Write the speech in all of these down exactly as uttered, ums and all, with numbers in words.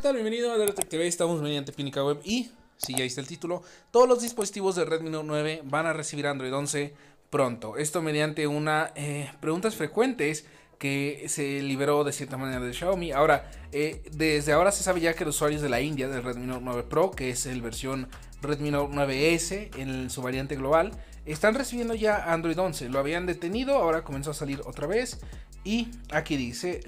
tal? Bienvenido a DRTech T V, estamos mediante Pinica Web y, si ya viste el título, todos los dispositivos de Redmi Note nueve van a recibir Android once pronto. Esto mediante una eh, preguntas frecuentes que se liberó de cierta manera de Xiaomi. Ahora, eh, desde ahora se sabe ya que los usuarios de la India del Redmi Note nueve Pro, que es el versión Redmi Note nueve S en su variante global, están recibiendo ya Android once. Lo habían detenido, ahora comenzó a salir otra vez. Y aquí dice,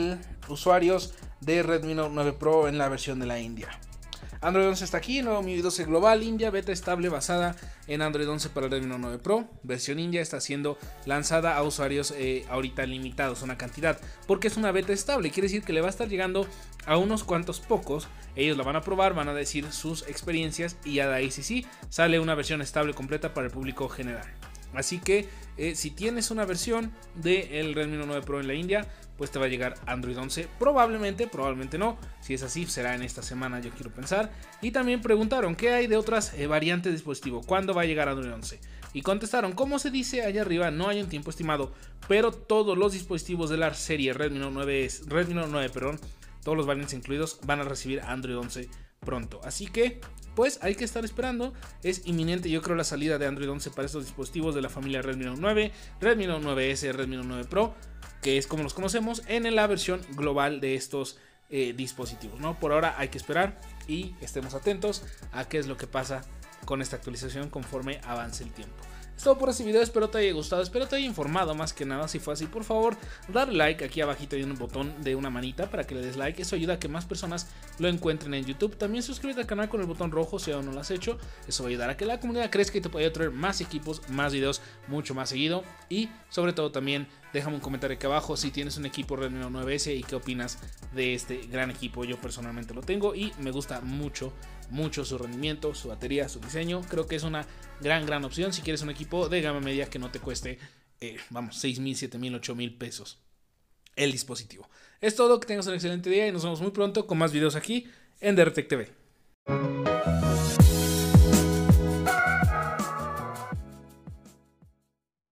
usuarios de Redmi Note nueve Pro en la versión de la India. Android once está aquí, nuevo M I U I doce global, India, beta estable basada en Android once para el Redmi Note nueve Pro. Versión India está siendo lanzada a usuarios eh, ahorita limitados, una cantidad, porque es una beta estable, quiere decir que le va a estar llegando a unos cuantos pocos. Ellos la van a probar, van a decir sus experiencias y ya de ahí sí sí sale una versión estable completa para el público general. Así que eh, si tienes una versión del Redmi Note nueve Pro en la India, pues te va a llegar Android once, probablemente, probablemente no. Si es así, será en esta semana, yo quiero pensar. Y también preguntaron qué hay de otras eh, variantes de dispositivo, cuándo va a llegar Android once. Y contestaron, como se dice allá arriba, no hay un tiempo estimado, pero todos los dispositivos de la serie Redmi Note nueve, Redmi Note nueve, perdón, todos los variantes incluidos van a recibir Android once pronto. Así que pues hay que estar esperando, es inminente yo creo la salida de Android once para estos dispositivos de la familia Redmi Note nueve, Redmi Note nueve S, Redmi Note nueve Pro, que es como los conocemos en la versión global de estos eh, dispositivos, ¿no? Por ahora hay que esperar y estemos atentos a qué es lo que pasa con esta actualización conforme avance el tiempo. Es todo por este video, espero te haya gustado, espero te haya informado más que nada. Si fue así, por favor, dale like, aquí abajito hay un botón de una manita para que le des like, eso ayuda a que más personas lo encuentren en YouTube. También suscríbete al canal con el botón rojo si aún no lo has hecho, eso va a ayudar a que la comunidad crezca y te pueda traer más equipos, más videos, mucho más seguido. Y sobre todo también déjame un comentario aquí abajo si tienes un equipo Redmi Note nueve S y qué opinas de este gran equipo. Yo personalmente lo tengo y me gusta mucho mucho su rendimiento, su batería, su diseño. Creo que es una gran gran opción si quieres un equipo de gama media que no te cueste eh, vamos, seis mil, siete mil, ocho mil pesos el dispositivo. Es todo, que tengas un excelente día y nos vemos muy pronto con más videos aquí en DRTech T V.